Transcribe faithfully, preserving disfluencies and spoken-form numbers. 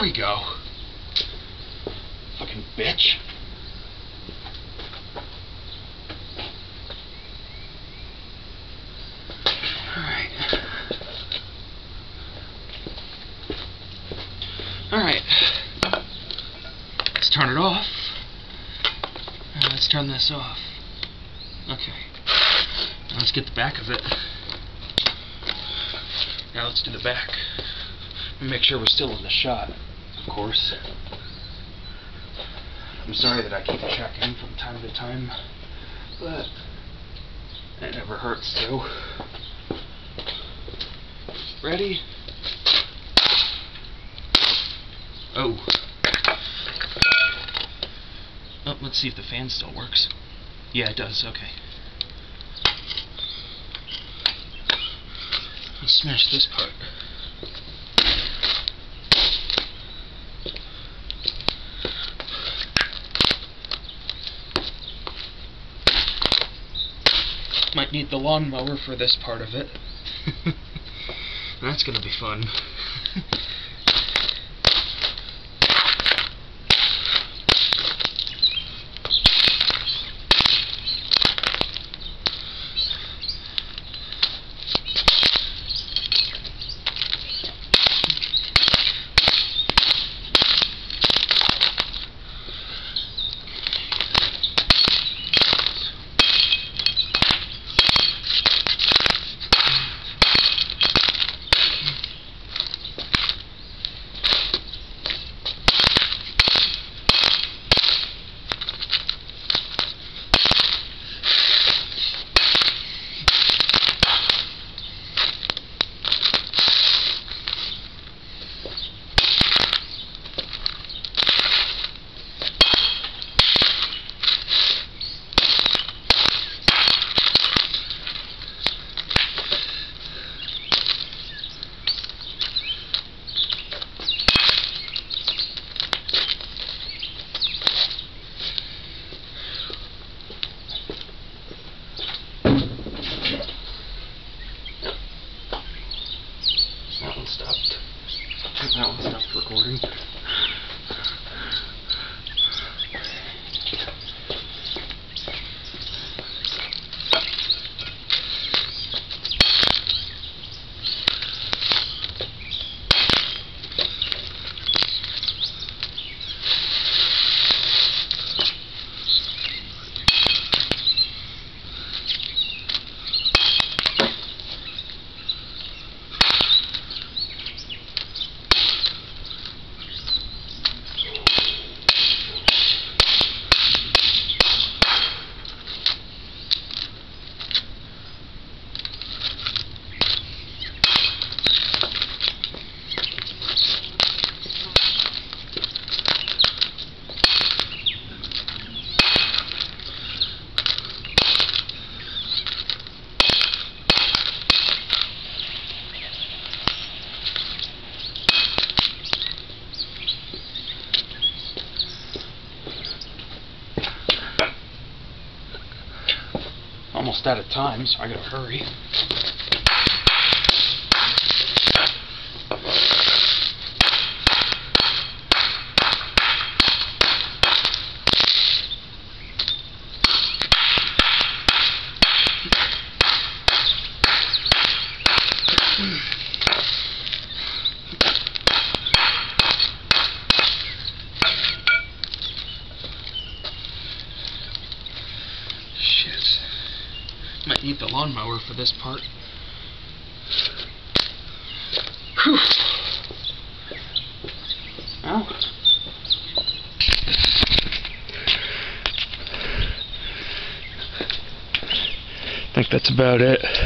we go. Fucking bitch. Alright. Alright. Let's turn it off. Uh, let's turn this off. Okay. Now let's get the back of it. Now let's do the back. And make sure we're still in the shot, of course. I'm sorry that I keep checking from time to time, but it never hurts to. Ready? Oh. Oh, let's see if the fan still works. Yeah, it does, okay. Let's smash this part. Might need the lawnmower for this part of it. That's gonna be fun. That one stopped. That one stopped recording. Almost out of time, so I gotta hurry. Might need the lawnmower for this part. Whew. Well, I think that's about it.